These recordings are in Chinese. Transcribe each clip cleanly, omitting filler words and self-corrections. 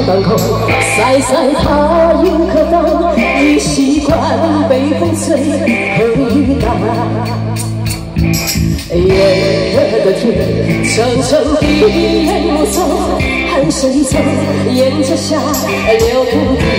港口，晒晒他有颗岛，已习惯被风吹和雨打。炎热的天，层层地烟雾中，汗水从沿着下流不停，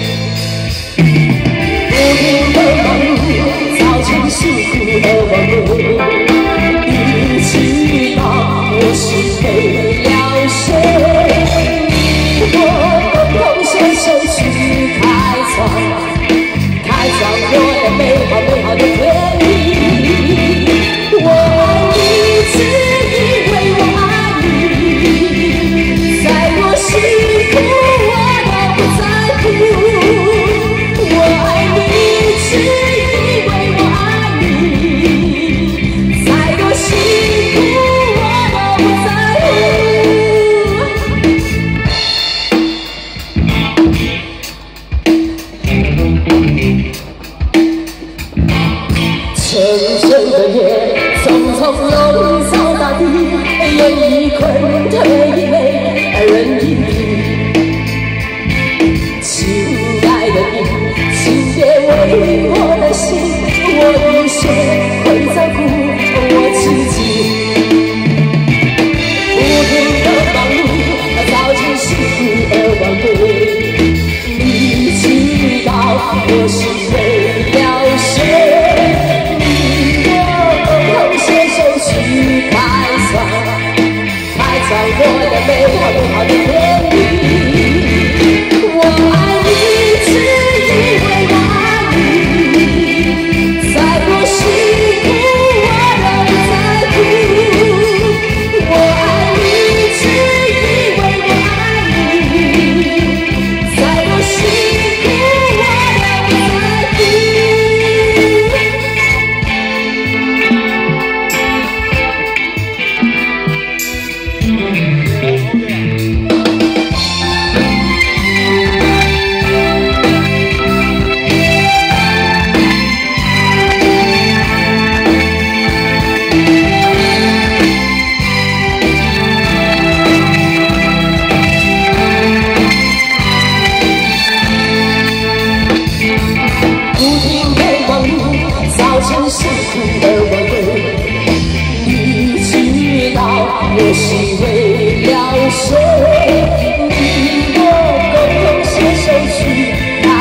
不停的忙碌，造成辛苦的王国。一直到我是为了谁？我共携手去开创我的美好美好的回忆。我爱你，只因为我爱你，在我辛苦我都不在乎。我爱你，只因为我爱你，在我辛苦我都不在乎。深深的夜，匆匆笼罩大地，演一困退美人影。亲爱的你，请别为我担心，我已学会照顾我自己。不停的忙碌，造成辛苦而忘对。你知道我是为了谁？我的美好美好的回忆，我爱你，只因为我爱你，在我辛苦我都不在乎。我爱你，只因为我爱你，在我辛苦我都不在乎。辛苦而忘对，你知道我是为了谁？你我共同携手去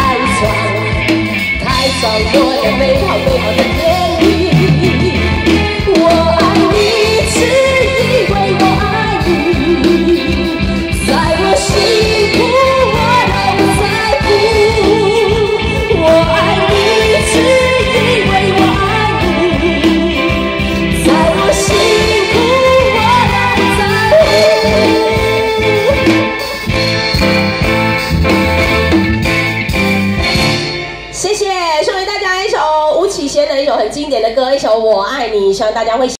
开创我的美好美好的回忆。我爱你，只因为我爱你，在我辛苦我都不在乎。我爱你，只因为我爱你，谢谢，送给大家一首吴启贤的一首很经典的歌，一首《我爱你》，希望大家会喜欢。